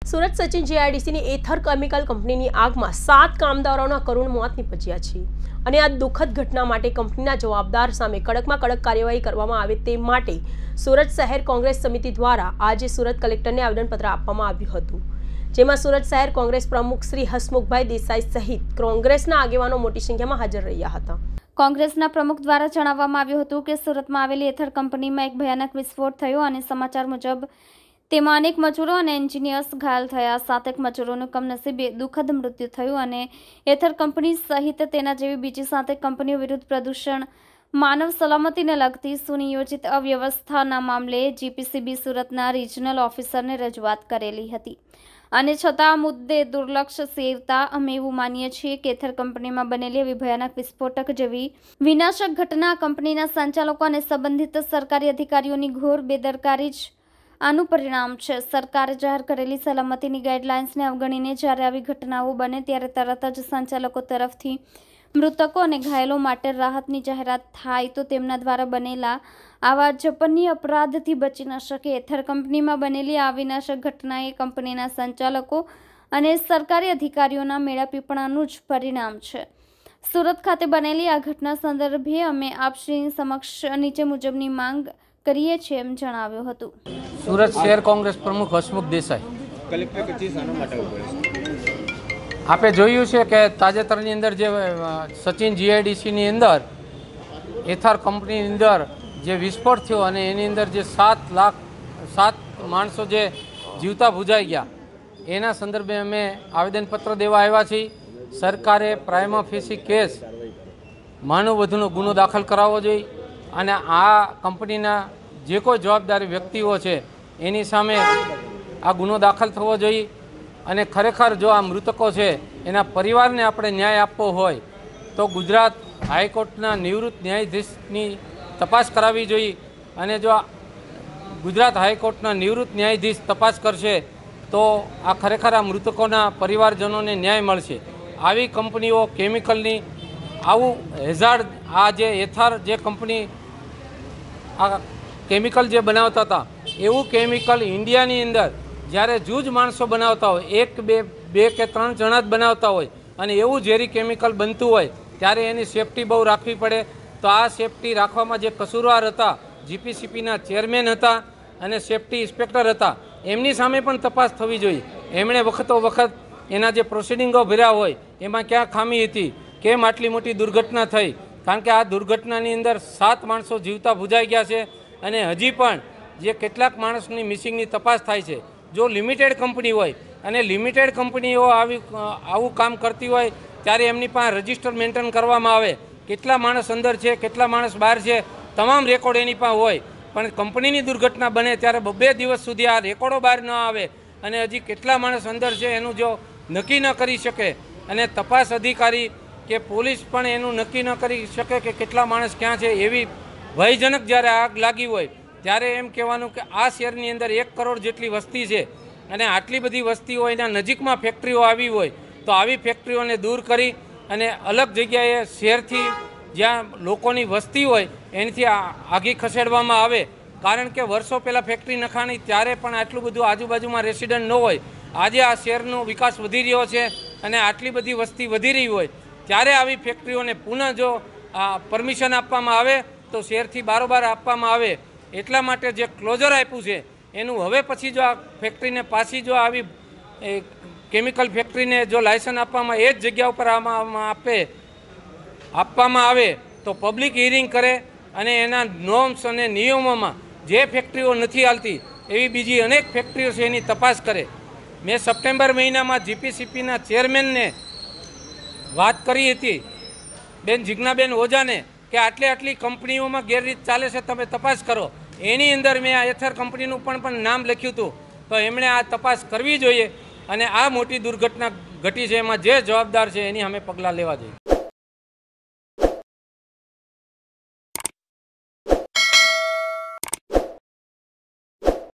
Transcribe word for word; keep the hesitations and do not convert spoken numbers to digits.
સુરત સચિન જીઆઈડીસીની Ether chemical કંપનીની આગમાં સાત કામદારોના કરુણ મોત નીપજ્યા છે અને આ દુઃખદ ઘટના માટે કંપનીના જવાબદાર સામે કડકમાં કડક કાર્યવાહી કરવામાં આવે તે માટે સુરત શહેર કોંગ્રેસ સમિતિ દ્વારા આજે સુરત કલેક્ટરને આવેદનપત્ર આપવામાં આવ્યું હતું, જેમાં સુરત શહેર કોંગ્રેસ પ્રમુખ શ્રી હસમુખભાઈ દેસાઈ સહિત કોંગ્રેસના આગેવાનો મોટી સંખ્યામાં હાજર રહ્યા હતા। કોંગ્રેસના પ્રમુખ દ્વારા જણાવવામાં આવ્યું હતું કે સુરતમાં આવેલી એથર કંપનીમાં એક ભયાનક વિસ્ફોટ થયો અને સમાચાર મુજબ તેમાં અનેક મજૂરો અને એન્જિનિયર્સ ઘાયલ થયા, સાતેક મજૂરોનું કમનસીબે દુઃખદ મૃત્યુ થયું અને એથર કંપની સહિત તેના જેવી બીજી સાતેક કંપનીઓ વિરુદ્ધ પ્રદૂષણ, માનવ સલામતીને લગતી સુનિયોજિત અવ્યવસ્થાના મામલે જીપીસીબી સુરતના રિજનલ ઓફિસરને રજૂઆત કરેલી હતી અને છતાં આ મુદ્દે દુર્લક્ષ સેવતા અમે એવું માનીએ છીએ કે એથર કંપનીમાં બનેલી એવી ભયાનક વિસ્ફોટક જેવી વિનાશક ઘટના કંપનીના સંચાલકો અને સંબંધિત સરકારી અધિકારીઓની ઘોર બેદરકારી જ આનું પરિણામ છે। સરકારે જાહેર કરેલી સલામતીની ગાઈડલાઇન્સને અવગણીને જ્યારે આવી ઘટનાઓ બને ત્યારે તરત જ સંચાલકો તરફથી મૃતકો અને ઘાયલો માટે રાહતની જાહેરાત થાય તો તેમના દ્વારા બનેલા આવા જપનીય અપરાધથી બચી ન શકે। એથર કંપનીમાં બનેલી આ વિનાશક ઘટનાએ કંપનીના સંચાલકો અને સરકારી અધિકારીઓના મેળાપીપણાનું જ પરિણામ છે। સુરત ખાતે બનેલી આ ઘટના સંદર્ભે અમે આપશ્રીની સમક્ષ નીચે મુજબની માંગ કરીએ છીએ એમ જણાવ્યું હતું। સુરત શહેર કોંગ્રેસ પ્રમુખ હસમુખ દેસાઈ। કલેક્ટર કચેરી શાના માટે ઉભો છે? આપણે જોયું છે કે તાજેતરની અંદર જે સચિન જીઆઈડીસીની અંદર એથર કંપનીની અંદર જે વિસ્ફોટ થયો અને એની અંદર જે સાત લાખ સાત માણસો જે જીવતા ભૂજાઈ ગયા એના સંદર્ભે અમે આવેદનપત્ર દેવા આવ્યા છીએ। સરકારે પ્રાઇમા ફેસી કેસ માનવ વધુનો ગુનો દાખલ કરાવવો જોઈએ અને આ કંપનીના જે કોઈ જવાબદારી વ્યક્તિઓ છે એની સામે આ ગુનો દાખલ થવો જોઈએ અને ખરેખર જો આ મૃતકો છે એના પરિવારને આપણે ન્યાય આપવો હોય તો ગુજરાત હાઈકોર્ટના નિવૃત્ત ન્યાયાધીશની તપાસ કરાવવી જોઈએ અને જો ગુજરાત હાઈકોર્ટના નિવૃત્ત ન્યાયાધીશ તપાસ કરશે તો આ ખરેખર આ મૃતકોના પરિવારજનોને ન્યાય મળશે। આવી કંપનીઓ કેમિકલની આવું હેઝાર્ડ આ જે એથર જે કંપની આ કેમિકલ જે બનાવતા હતા એવું કેમિકલ ઇન્ડિયાની અંદર જ્યારે જૂજ માણસો બનાવતા હોય, એક બે બે કે ત્રણ જણા જ બનાવતા હોય અને એવું ઝેરી કેમિકલ બનતું હોય ત્યારે એની સેફટી બહુ રાખવી પડે। તો આ સેફટી રાખવામાં જે કસૂરવાર હતા, જીપીસીપીના ચેરમેન હતા અને સેફટી ઇન્સ્પેક્ટર હતા, એમની સામે પણ તપાસ થવી જોઈએ। એમણે વખતો વખત એના જે પ્રોસિડિંગો ભર્યા હોય એમાં ક્યાં ખામી હતી, કેમ આટલી મોટી દુર્ઘટના થઈ, કારણ કે આ દુર્ઘટનાની અંદર સાત માણસો જીવતા ભૂજાઈ ગયા છે અને હજી પણ જે કેટલાક માણસની મિસિંગની તપાસ થાય છે। જો લિમિટેડ કંપની હોય અને લિમિટેડ કંપનીઓ આવી આવું કામ કરતી હોય ત્યારે એમની પાસે રજિસ્ટર મેન્ટેન કરવામાં આવે, કેટલા માણસ અંદર છે, કેટલા માણસ બહાર છે, તમામ રેકોર્ડ એની પાસે હોય। પણ કંપનીની દુર્ઘટના બને ત્યારે બે દિવસ સુધી આ રેકોર્ડો બહાર ન આવે અને હજી કેટલા માણસ અંદર છે એનું જો નક્કી ન કરી શકે અને તપાસ અધિકારી કે પોલીસ પણ એનું નક્કી ન કરી શકે કે કેટલા માણસ ક્યાં છે, એવી ભયજનક જ્યારે આગ લાગી હોય ત્યારે એમ કહેવાનું કે આ શહેરની અંદર એક કરોડ જેટલી વસ્તી છે અને આટલી બધી વસ્તી હોય એના નજીકમાં ફેક્ટરીઓ આવી હોય તો આવી ફેક્ટરીઓને દૂર કરી અને અલગ જગ્યાએ શહેરથી જ્યાં લોકોની વસ્તી હોય એનાથી આગી ખસેડવામાં આવે, કારણ કે વર્ષો પહેલાં ફેક્ટરી નખાણી ત્યારે પણ આટલું બધું આજુબાજુમાં રેસિડન્ટ ન હોય। આજે આ શહેરનો વિકાસ વધી રહ્યો છે અને આટલી બધી વસ્તી વધી રહી હોય ત્યારે આવી ફેક્ટરીઓને પુનઃ જો પરમિશન આપવામાં આવે તો શહેરથી બારોબાર આપવામાં આવે। એટલા માટે જે ક્લોઝર આપ્યું છે એનું હવે પછી જો આ ફેક્ટરીને પાછી જો આવી કેમિકલ ફેક્ટરીને જો લાયસન્સ આપવામાં એ જ જગ્યા ઉપર આપે આપવામાં આવે તો પબ્લિક હિયરિંગ કરે અને એના નોર્મ્સ અને નિયમોમાં જે ફેક્ટરીઓ નથી હાલતી એવી બીજી અનેક ફેક્ટરીઓ છે એની તપાસ કરે। મેં સપ્ટેમ્બર મહિનામાં જીપીસીપીના ચેરમેનને વાત કરી હતી, બેન જિજ્ઞાબેન ઓઝાને, કે આટલી આટલી કંપનીઓમાં ગેરરીત ચાલે છે, તમે તપાસ કરો। એની અંદર મેં આ એથર કંપનીનું પણ પણ નામ લખ્યું હતું, તો એમણે આ તપાસ કરવી જોઈએ અને આ મોટી દુર્ઘટના ઘટી છે એમાં જે જવાબદાર છે એની અમે પગલાં લેવા જોઈએ।